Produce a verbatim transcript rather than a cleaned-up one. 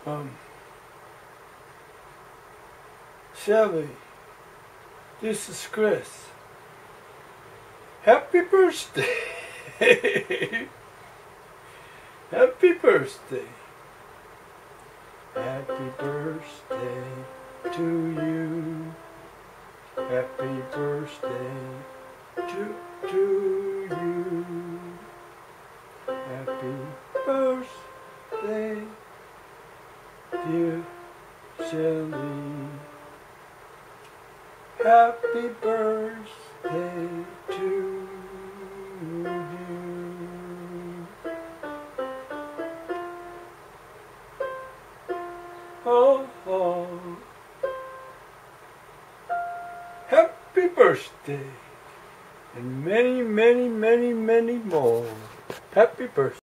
Um, Shelley, this is Chris. Happy birthday! Happy birthday! Happy birthday to you. Happy birthday to, to you. Happy birthday, dear Shelley. Happy birthday to you. Oh, oh. Happy birthday, and many, many, many, many more. Happy birthday.